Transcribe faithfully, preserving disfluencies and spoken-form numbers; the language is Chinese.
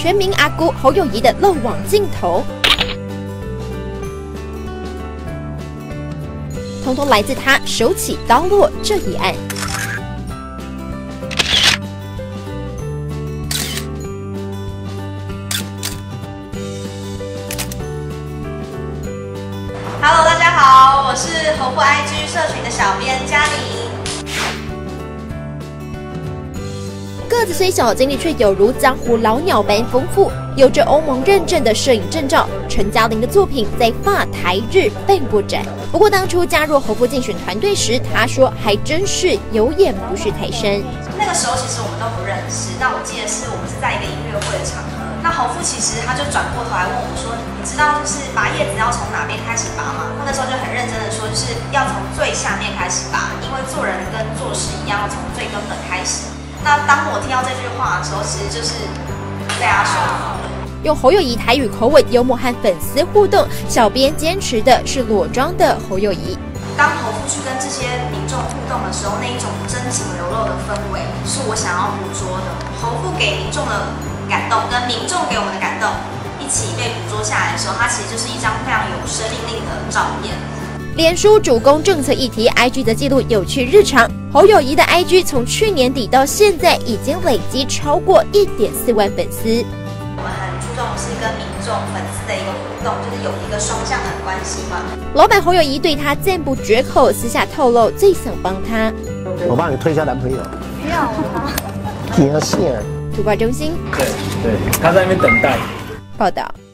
全民阿姑侯友宜的漏网镜头，通通来自他手起刀落这一案。 Hello， 大家好，我是侯父 I G 社群的小编嘉玲。 个子虽小，经历却有如江湖老鸟般丰富，有着欧盟认证的摄影证照。陈嘉玲的作品在法台日办过展。不过当初加入侯父竞选团队时，他说还真是有眼不识泰山。 那个时候其实我们都不认识，但我记得是我们是在一个音乐会的场合。那侯父其实他就转过头来问我说：“你知道就是拔叶子要从哪边开始拔吗？”那时候就很认真的说，就是要从最下面开始拔，因为做人跟做事一样，要从最根本开始。那当我听到这句话的时候，其实就是被他说服了。 用侯友宜台语口吻幽默和粉丝互动，小编坚持的是裸妆的侯友宜。 当侯父去跟这些民众互动的时候，那一种真情流露的氛围是我想要捕捉的。侯父给民众的感动跟民众给我们的感动一起被捕捉下来的时候，它其实就是一张非常有生命力的照片。 脸书主攻政策议题 ，I G 则记录有趣日常。侯友宜的 I G 从去年底到现在已经累积超过一点四万粉丝。 我们很注重的是跟民众、粉丝的一个互动，就是有一个双向的关系嘛。 老板侯友宜对他赞不绝口，私下透露最想帮他。 我帮你推一下男朋友。 不要啊！ 你要信。 主报中心。 对对，他在那边等待。 报道。